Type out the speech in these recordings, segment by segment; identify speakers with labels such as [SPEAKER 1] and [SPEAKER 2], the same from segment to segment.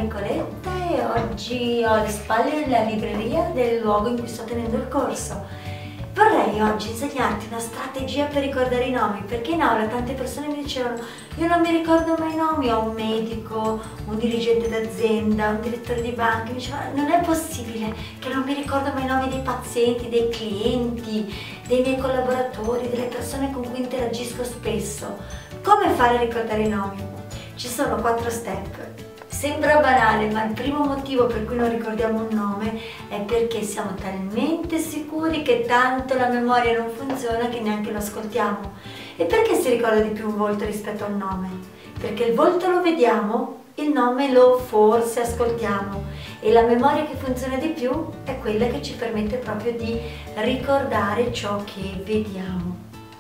[SPEAKER 1] Nicoletta e oggi ho alle spalle la libreria del luogo in cui sto tenendo il corso. Vorrei oggi insegnarti una strategia per ricordare i nomi, perché in aula tante persone mi dicevano io non mi ricordo mai i nomi, ho un medico, un dirigente d'azienda, un direttore di banca, mi dicevano non è possibile che non mi ricordo mai i nomi dei pazienti, dei clienti, dei miei collaboratori, delle persone con cui interagisco spesso. Come fare a ricordare i nomi? Ci sono 4 step. Sembra banale, ma il primo motivo per cui non ricordiamo un nome è perché siamo talmente sicuri che tanto la memoria non funziona che neanche lo ascoltiamo. E perché si ricorda di più un volto rispetto a un nome? Perché il volto lo vediamo, il nome lo forse ascoltiamo e la memoria che funziona di più è quella che ci permette proprio di ricordare ciò che vediamo.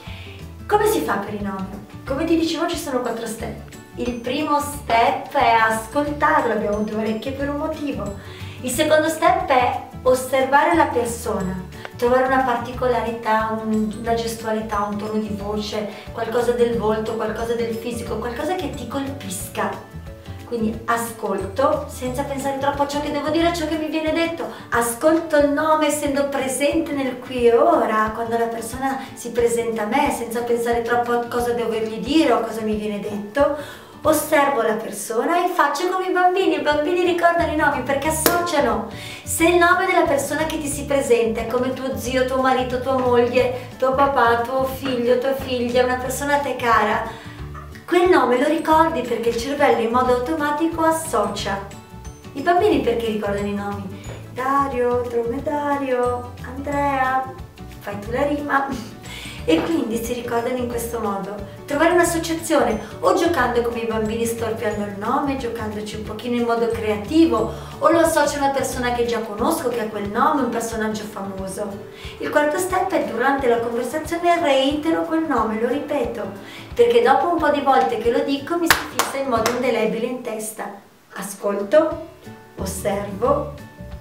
[SPEAKER 1] Come si fa per i nomi? Come ti dicevo ci sono 4 step. Il primo step è ascoltarlo, abbiamo 2 orecchie per un motivo. Il secondo step è osservare la persona, trovare una particolarità, una gestualità, un tono di voce, qualcosa del volto, qualcosa del fisico, qualcosa che ti colpisca. Quindi ascolto senza pensare troppo a ciò che devo dire, a ciò che mi viene detto. Ascolto il nome essendo presente nel qui e ora, quando la persona si presenta a me, senza pensare troppo a cosa dovergli dire o a cosa mi viene detto. Osservo la persona e faccio come i bambini ricordano i nomi perché associano. Se il nome della persona che ti si presenta è come tuo zio, tuo marito, tua moglie, tuo papà, tuo figlio, tua figlia, una persona a te cara, quel nome lo ricordi perché il cervello in modo automatico associa. I bambini perché ricordano i nomi? Dario, dromedario, Andrea, fai tu la rima. E quindi si ricordano in questo modo. Trovare un'associazione o giocando come i bambini storpiando il nome, giocandoci un pochino in modo creativo, o lo associo a una persona che già conosco, che ha quel nome, un personaggio famoso. Il quarto step è durante la conversazione reitero quel nome, lo ripeto, perché dopo un po' di volte che lo dico mi si fissa in modo indelebile in testa. Ascolto, osservo,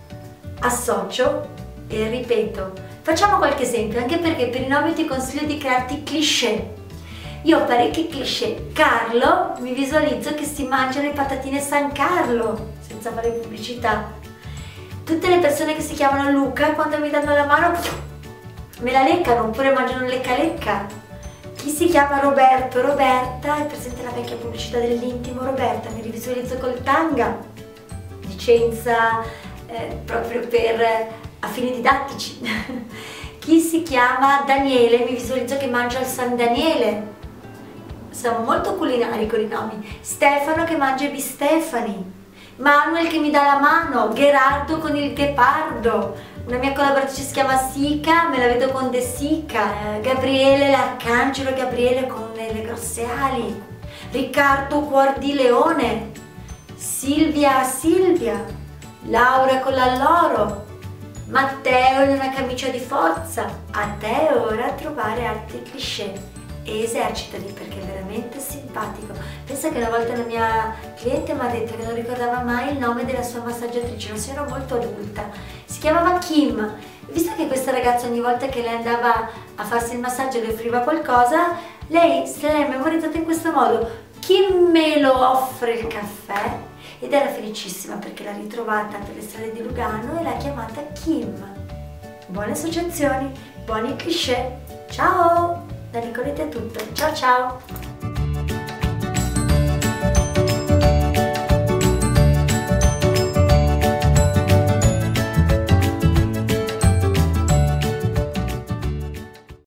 [SPEAKER 1] associo e ripeto. Facciamo qualche esempio, anche perché per i nomi ti consiglio di crearti cliché. Io ho parecchi cliché. Carlo, mi visualizzo che si mangia le patatine San Carlo, senza fare pubblicità. Tutte le persone che si chiamano Luca, quando mi danno la mano, me la leccano, oppure mangiano un lecca-lecca. Chi si chiama Roberto, Roberta, è presente la vecchia pubblicità dell'intimo Roberta, mi rivisualizzo col tanga, licenza proprio per a fini didattici. Chi si chiama Daniele, mi visualizzo che mangia il San Daniele. Siamo molto culinari con i nomi. Stefano che mangia i bistefani. Manuel che mi dà la mano. Gerardo con il ghepardo. Una mia collaboratrice si chiama Sica, me la vedo con De Sica. Gabriele l'arcangelo Gabriele con le grosse ali. Riccardo cuor di leone. Silvia Silvia. Laura con l'alloro. Matteo in una camicia di forza. A te ora trovare altri cliché e esercitali perché è veramente simpatico. Pensa che una volta una mia cliente mi ha detto che non ricordava mai il nome della sua massaggiatrice, una signora molto adulta, si chiamava Kim. Visto che questa ragazza ogni volta che lei andava a farsi il massaggio le offriva qualcosa, lei se l'è memorizzata in questo modo: Kim me lo offre il caffè. Ed era felicissima perché l'ha ritrovata per le strade di Lugano e l'ha chiamata Kim. Buone associazioni, buoni cliché. Ciao! Da Nicoletta è tutto. Ciao ciao!